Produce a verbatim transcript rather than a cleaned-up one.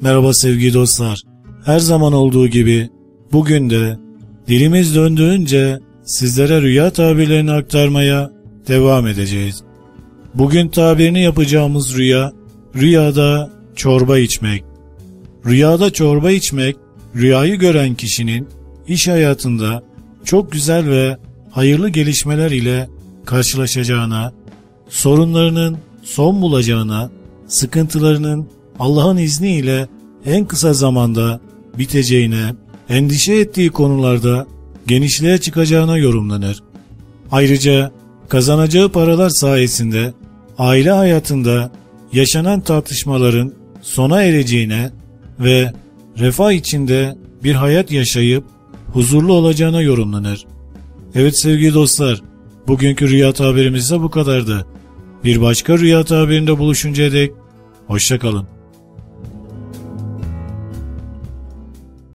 Merhaba sevgili dostlar. Her zaman olduğu gibi bugün de dilimiz döndüğünce sizlere rüya tabirlerini aktarmaya devam edeceğiz. Bugün tabirini yapacağımız rüya, rüyada çorba içmek. Rüyada çorba içmek, rüyayı gören kişinin iş hayatında çok güzel ve hayırlı gelişmeler ile karşılaşacağına, sorunlarının son bulacağına, sıkıntılarının Allah'ın izniyle en kısa zamanda biteceğine, endişe ettiği konularda genişliğe çıkacağına yorumlanır. Ayrıca kazanacağı paralar sayesinde aile hayatında yaşanan tartışmaların sona ereceğine ve refah içinde bir hayat yaşayıp huzurlu olacağına yorumlanır. Evet sevgili dostlar, bugünkü rüya tabirimiz de bu kadardı. Bir başka rüya tabirinde buluşuncaya dek hoşça kalın.